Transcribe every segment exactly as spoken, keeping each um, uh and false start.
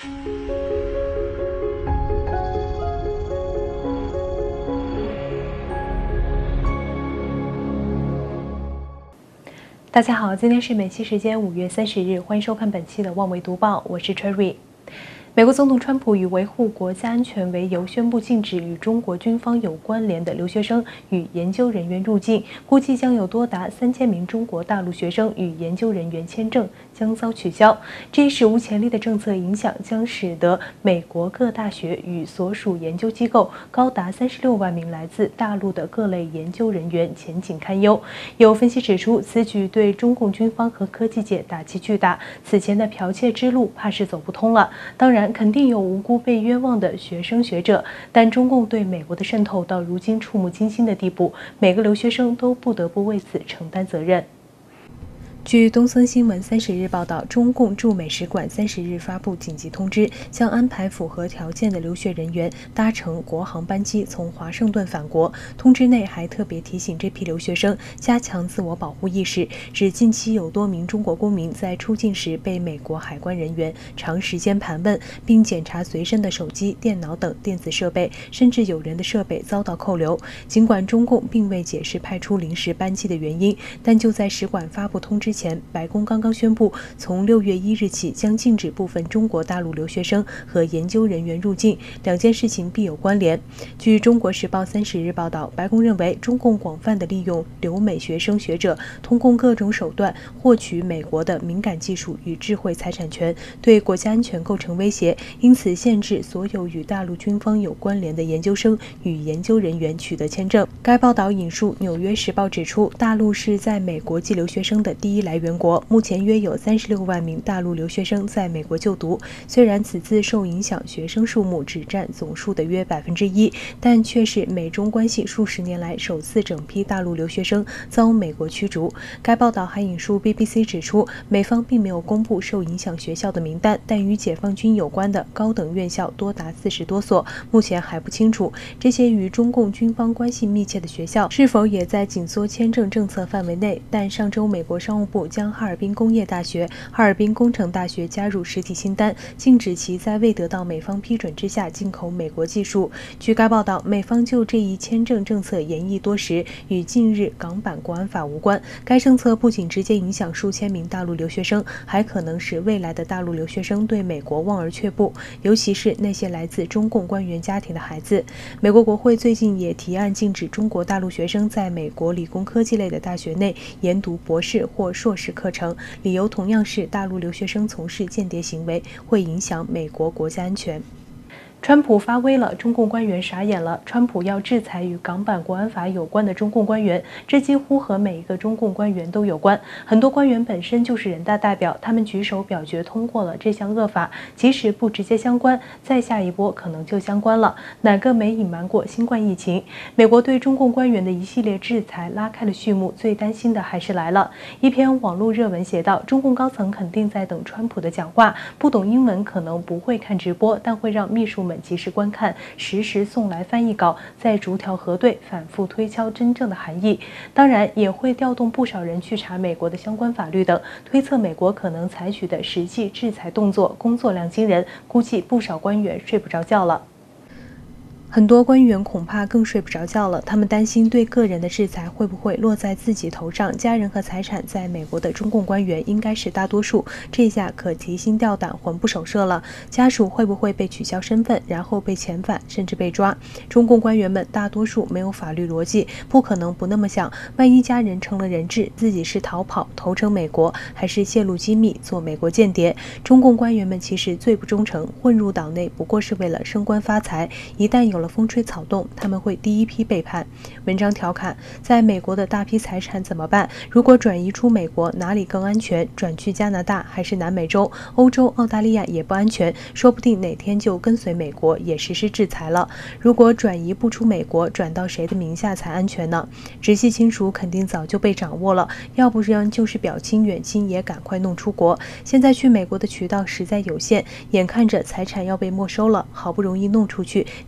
大家好，今天是美西时间五月三十日，欢迎收看本期的《望维读报》，我是 Cherry。美国总统川普以维护国家安全为由，宣布禁止与中国军方有关联的留学生与研究人员入境，估计将有多达三千名中国大陆学生与研究人员签证将遭取消。这一史无前例的政策影响将使得美国各大学与所属研究机构高达三十六万名来自大陆的各类研究人员前景堪忧。有分析指出，此举对中共军方和科技界打击巨大，此前的剽窃之路怕是走不通了。当然，肯定有无辜被冤枉的学生学者，但中共对美国的渗透到如今触目惊心的地步，每个留学生都不得不为此承担责任。据东森新闻三十日报道，中共驻美使馆三十日发布紧急通知，将安排符合条件的留学人员搭乘国航班机从华盛顿返国。通知内还特别提醒这批留学生加强自我保护意识，指近期有多名中国公民在出境时被美国海关人员长时间盘问，并检查随身的手机、电脑等电子设备，甚至有人的设备遭到扣留。尽管中共并未解释派出临时班机的原因，但就在使馆发布通知前，白宫刚刚宣布，从六月一日起将禁止部分中国大陆留学生和研究人员入境，两件事情必有关联。据中国时报三十日报道，白宫认为中共广泛地利用留美学生学者，通过各种手段获取美国的敏感技术与智慧财产权，对国家安全构成威胁，因此限制所有与大陆军方有关联的研究生与研究人员取得签证。该报道引述《纽约时报》指出，大陆是在美国寄留学生的第一来源国，目前约有三十六万名大陆留学生在美国就读。虽然此次受影响学生数目只占总数的约百分之一，但却是美中关系数十年来首次整批大陆留学生遭美国驱逐。该报道还引述 B B C 指出，美方并没有公布受影响学校的名单，但与解放军有关的高等院校多达四十多所，目前还不清楚这些与中共军方关系密切的学校是否也在紧缩签证政策范围内。但上周美国商务部将哈尔滨工业大学、哈尔滨工程大学加入实体清单，禁止其在未得到美方批准之下进口美国技术。据该报道，美方就这一签证政策研议多时，与近日港版国安法无关。该政策不仅直接影响数千名大陆留学生，还可能使未来的大陆留学生对美国望而却步，尤其是那些来自中共官员家庭的孩子。美国国会最近也提案禁止中国大陆学生在美国理工科技类的大学内研读博士或硕士课程，理由同样是大陆留学生从事间谍行为，会影响美国国家安全。川普发威了，中共官员傻眼了。川普要制裁与港版国安法有关的中共官员，这几乎和每一个中共官员都有关。很多官员本身就是人大代表，他们举手表决通过了这项恶法，即使不直接相关，再下一波可能就相关了。哪个没隐瞒过新冠疫情？美国对中共官员的一系列制裁拉开了序幕，最担心的还是来了。一篇网络热文写道，中共高层肯定在等川普的讲话，不懂英文可能不会看直播，但会让秘书们及时观看，实时送来翻译稿，再逐条核对，反复推敲真正的含义。当然，也会调动不少人去查美国的相关法律等，推测美国可能采取的实际制裁动作，工作量惊人，估计不少官员睡不着觉了。很多官员恐怕更睡不着觉了，他们担心对个人的制裁会不会落在自己头上。家人和财产在美国的中共官员应该是大多数，这下可提心吊胆、魂不守舍了。家属会不会被取消身份，然后被遣返，甚至被抓？中共官员们大多数没有法律逻辑，不可能不那么想：万一家人成了人质，自己是逃跑投诚美国，还是泄露机密做美国间谍？中共官员们其实最不忠诚，混入党内不过是为了升官发财，一旦有了风吹草动，他们会第一批背叛。文章调侃，在美国的大批财产怎么办？如果转移出美国，哪里更安全？转去加拿大还是南美洲、欧洲、澳大利亚也不安全，说不定哪天就跟随美国也实施制裁了。如果转移不出美国，转到谁的名下才安全呢？直系亲属肯定早就被掌握了，要不然就是表亲远亲也赶快弄出国。现在去美国的渠道实在有限，眼看着财产要被没收了，好不容易弄出去，真心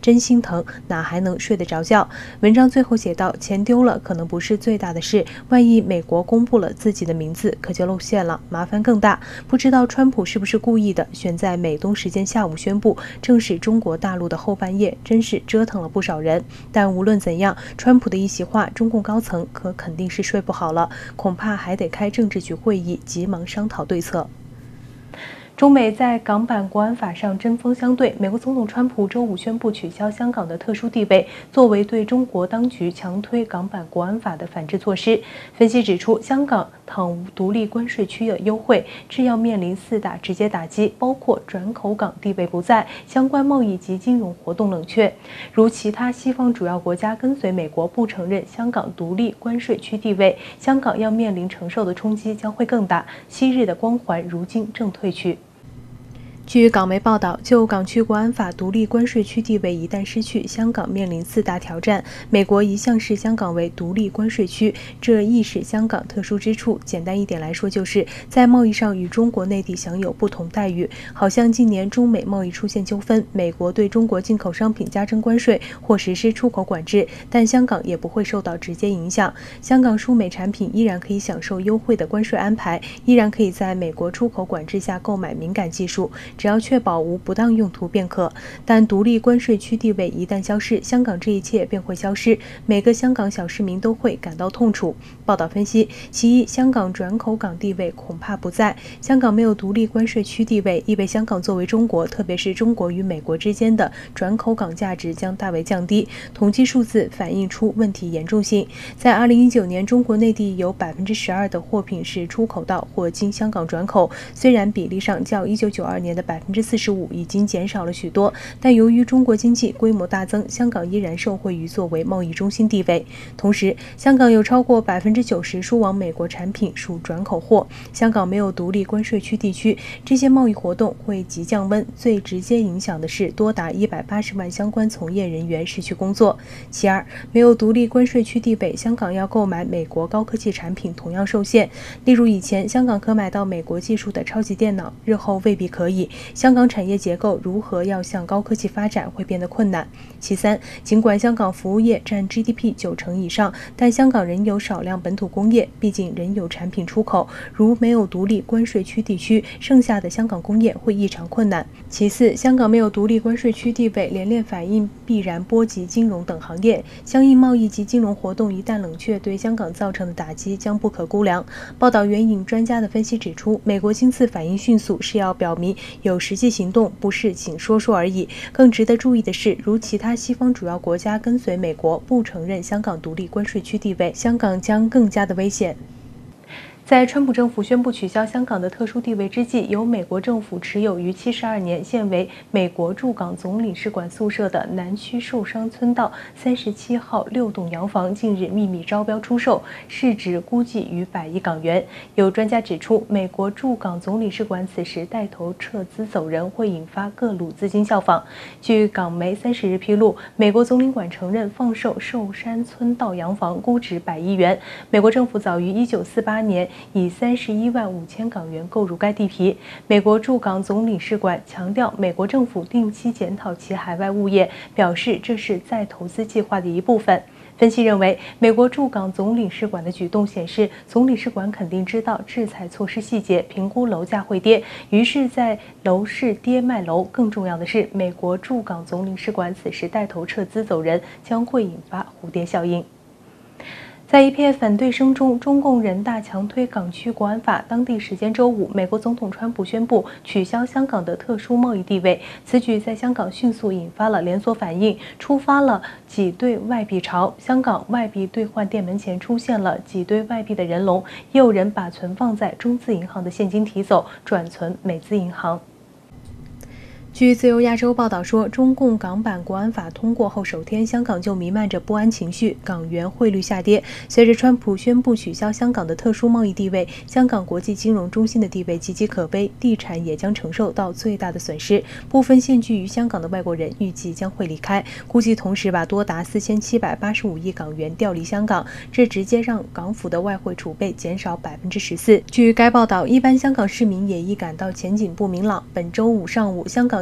疼，哪还能睡得着觉？文章最后写道：钱丢了可能不是最大的事，万一美国公布了自己的名字，可就露馅了，麻烦更大。不知道川普是不是故意的，选在美东时间下午宣布，正是中国大陆的后半夜，真是折腾了不少人。但无论怎样，川普的一席话，中共高层可肯定是睡不好了，恐怕还得开政治局会议，急忙商讨对策。中美在港版国安法上针锋相对，美国总统川普周五宣布取消香港的特殊地位，作为对中国当局强推港版国安法的反制措施。分析指出，香港倘无独立关税区的优惠，制要面临四大直接打击，包括转口港地位不在、相关贸易及金融活动冷却。如其他西方主要国家跟随美国不承认香港独立关税区地位，香港要面临承受的冲击将会更大。昔日的光环如今正褪去。据港媒报道，就港区国安法独立关税区地位一旦失去，香港面临四大挑战。美国一向视香港为独立关税区，这亦是香港特殊之处。简单一点来说，就是在贸易上与中国内地享有不同待遇。好像近年中美贸易出现纠纷，美国对中国进口商品加征关税或实施出口管制，但香港也不会受到直接影响。香港输美产品依然可以享受优惠的关税安排，依然可以在美国出口管制下购买敏感技术。只要确保无不当用途便可。但独立关税区地位一旦消失，香港这一切便会消失，每个香港小市民都会感到痛楚。报道分析，其一，香港转口港地位恐怕不在。香港没有独立关税区地位，意味香港作为中国，特别是中国与美国之间的转口港价值将大为降低。统计数字反映出问题严重性。在二零一九年，中国内地有百分之十二的货品是出口到或经香港转口，虽然比例上较一九九二年的百分之四十五已经减少了许多，但由于中国经济规模大增，香港依然受惠于作为贸易中心地位。同时，香港有超过百分之九十输往美国产品属转口货。香港没有独立关税区地区，这些贸易活动会急降温，最直接影响的是多达一百八十万相关从业人员失去工作。其二，没有独立关税区地位，香港要购买美国高科技产品同样受限。例如，以前香港可买到美国技术的超级电脑，日后未必可以。香港产业结构如何要向高科技发展会变得困难。其三，尽管香港服务业占 G D P 九成以上，但香港仍有少量本土工业，毕竟仍有产品出口。如没有独立关税区地区，剩下的香港工业会异常困难。其四，香港没有独立关税区地位，连链反应必然波及金融等行业，相应贸易及金融活动一旦冷却，对香港造成的打击将不可估量。报道援引专家的分析指出，美国今次反应迅速是要表明有实际行动，不是仅说说而已。更值得注意的是，如其他西方主要国家跟随美国不承认香港独立关税区地位，香港将更加的危险。在川普政府宣布取消香港的特殊地位之际，由美国政府持有于七十二年、现为美国驻港总领事馆宿舍的南区寿山村道三十七号六栋洋房近日秘密招标出售，市值估计逾百亿港元。有专家指出，美国驻港总领事馆此时带头撤资走人，会引发各路资金效仿。据港媒三十日披露，美国总领馆承认放售寿山村道洋房估值百亿元。美国政府早于一九四八年以三十一万五千港元购入该地皮。美国驻港总领事馆强调，美国政府定期检讨其海外物业，表示这是再投资计划的一部分。分析认为，美国驻港总领事馆的举动显示，总领事馆肯定知道制裁措施细节，评估楼价会跌，于是在楼市跌卖楼。更重要的是，美国驻港总领事馆此时带头撤资走人，将会引发蝴蝶效应。在一片反对声中，中共人大强推港区国安法。当地时间周五，美国总统川普宣布取消香港的特殊贸易地位。此举在香港迅速引发了连锁反应，触发了挤兑外币潮。香港外币兑换店门前出现了挤兑外币的人龙，也有人把存放在中资银行的现金提走，转存美资银行。据自由亚洲报道说，中共港版国安法通过后首天，香港就弥漫着不安情绪，港元汇率下跌。随着川普宣布取消香港的特殊贸易地位，香港国际金融中心的地位岌岌可危，地产也将承受到最大的损失。部分现居于香港的外国人预计将会离开，估计同时把多达四千七百八十五亿港元调离香港，这直接让港府的外汇储备减少百分之十四。据该报道，一般香港市民也已感到前景不明朗。本周五上午，香港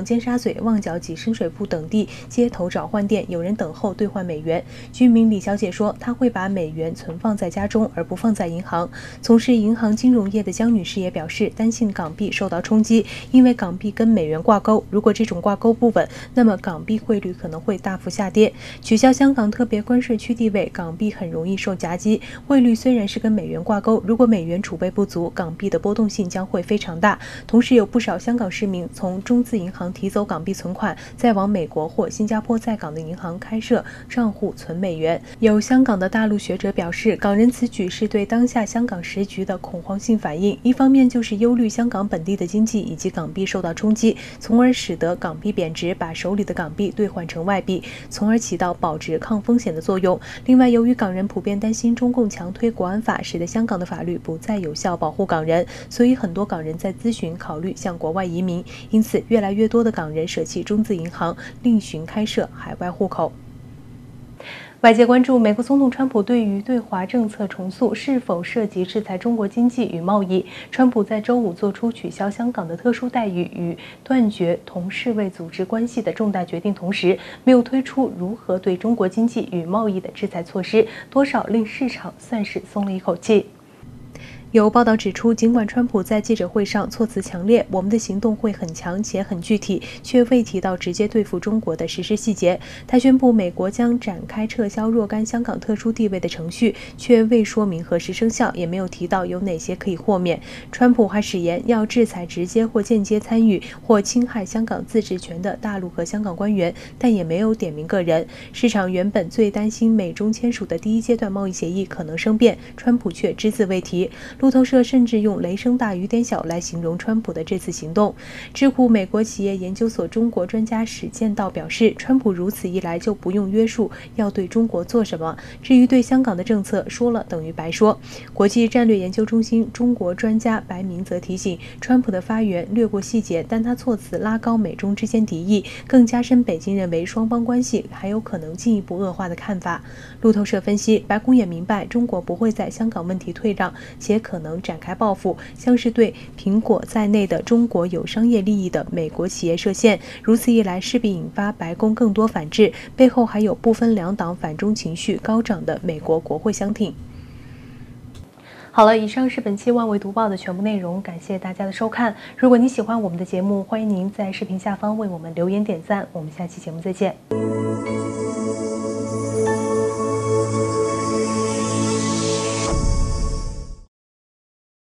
港尖沙咀、旺角及深水埗等地街头找换店有人等候兑换美元。居民李小姐说，她会把美元存放在家中，而不放在银行。从事银行金融业的江女士也表示，担心港币受到冲击，因为港币跟美元挂钩，如果这种挂钩不稳，那么港币汇率可能会大幅下跌。取消香港特别关税区地位，港币很容易受夹击。汇率虽然是跟美元挂钩，如果美元储备不足，港币的波动性将会非常大。同时，有不少香港市民从中资银行提走港币存款，再往美国或新加坡在港的银行开设账户存美元。有香港的大陆学者表示，港人此举是对当下香港时局的恐慌性反应，一方面就是忧虑香港本地的经济以及港币受到冲击，从而使得港币贬值，把手里的港币兑换成外币，从而起到保值抗风险的作用。另外，由于港人普遍担心中共强推国安法，使得香港的法律不再有效保护港人，所以很多港人在咨询考虑向国外移民，因此越来越多的港人舍弃中资银行，另寻开设海外户口。外界关注美国总统川普对于对华政策重塑是否涉及制裁中国经济与贸易。川普在周五做出取消香港的特殊待遇与断绝同世卫组织关系的重大决定同时，没有推出如何对中国经济与贸易的制裁措施，多少令市场算是松了一口气。有报道指出，尽管川普在记者会上措辞强烈，我们的行动会很强且很具体，却未提到直接对付中国的实施细节。他宣布美国将展开撤销若干香港特殊地位的程序，却未说明何时生效，也没有提到有哪些可以豁免。川普还誓言要制裁直接或间接参与或侵害香港自治权的大陆和香港官员，但也没有点名个人。市场原本最担心美中签署的第一阶段贸易协议可能生变，川普却只字未提。路透社甚至用雷声大雨点小来形容川普的这次行动。智库美国企业研究所中国专家史建道表示，川普如此一来就不用约束要对中国做什么，至于对香港的政策，说了等于白说。国际战略研究中心中国专家白明则提醒，川普的发言略过细节，但他措辞拉高美中之间敌意，更加深北京认为双方关系还有可能进一步恶化的看法。路透社分析，白宫也明白中国不会在香港问题退让，且可能展开报复，像是对苹果在内的中国有商业利益的美国企业设限。如此一来，势必引发白宫更多反制，背后还有不分两党反中情绪高涨的美国国会相挺。好了，以上是本期万维读报的全部内容，感谢大家的收看。如果你喜欢我们的节目，欢迎您在视频下方为我们留言点赞。我们下期节目再见。